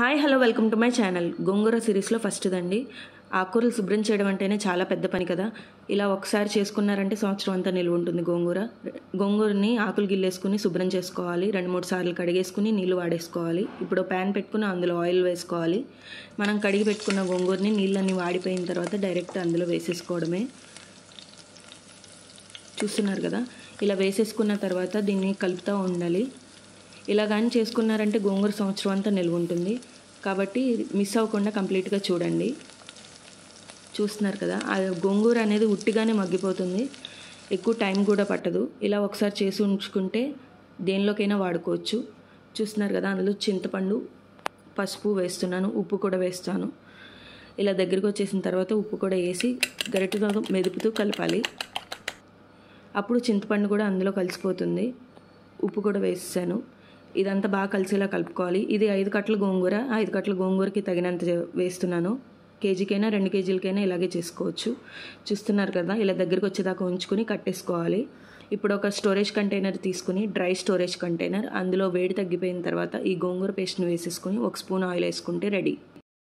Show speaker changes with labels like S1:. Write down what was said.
S1: Hi hello welcome to my channel. గోంగూర సిరీస్లో ఫస్ట్దండి. ఆకుకూరలు శుభ్రం చేయడం అంటేనే చాలా పెద్ద పని కదా. ఇలా ఒకసారి చేసుకున్నారంటే సంవత్సరం అంతా నిల్వ ఉంటుంది. గోంగూరని ఆకులు గిల్లేసుకుని శుభ్రం చేసుకోవాలి. 2-3 సార్లు కడిగేసుకుని నీళ్ళు వాడేసుకోవాలి. ఇప్పుడు ప్యాన్ పెట్టుకుని అందులో ఆయిల్ వేసుకోవాలి. మనం కడిగి పెట్టుకున్న గోంగూరని నీళ్ళన్నీ వాడిపోయిన తర్వాత డైరెక్ట్ అందులో వేసేసుకోవడమే. చూస్తున్నారు కదా, ఇలా వేసేసుకున్న తర్వాత దీన్ని కలుపుతూ ఉండాలి. ఇలా కానీ చేసుకున్నారంటే గోంగూర సంవత్సరం అంతా నిల్వ ఉంటుంది. కాబట్టి మిస్ అవ్వకుండా కంప్లీట్గా చూడండి. చూస్తున్నారు కదా, ఆ గోంగూర అనేది ఉట్టిగానే మగ్గిపోతుంది, ఎక్కువ టైం కూడా పట్టదు. ఇలా ఒకసారి చేసి ఉంచుకుంటే దేనిలోకైనా వాడుకోవచ్చు. చూస్తున్నారు కదా, అందులో చింతపండు, పసుపు వేస్తున్నాను, ఉప్పు కూడా వేస్తాను. ఇలా దగ్గరికి వచ్చేసిన తర్వాత ఉప్పు కూడా వేసి గరిటెతో మెదుపుతూ కలపాలి. అప్పుడు చింతపండు కూడా అందులో కలిసిపోతుంది. ఉప్పు కూడా వేసాను. ఇదంతా బాగా కలిసేలా కలుపుకోవాలి. ఇది 5 కట్టల గోంగూర. 5 కట్టల గోంగూరకి తగినంత వేస్తున్నాను. కేజీకైనా 2 కేజీలకైనా ఇలాగే చేసుకోవచ్చు. చూస్తున్నారు కదా, ఇలా దగ్గరికి వచ్చేదాకా ఉంచుకుని కట్టేసుకోవాలి. ఇప్పుడు ఒక స్టోరేజ్ కంటైనర్ తీసుకుని, డ్రై స్టోరేజ్ కంటైనర్, అందులో వేడి తగ్గిపోయిన తర్వాత ఈ గోంగూర పేస్ట్ని వేసేసుకుని 1 స్పూన్ ఆయిల్ వేసుకుంటే రెడీ.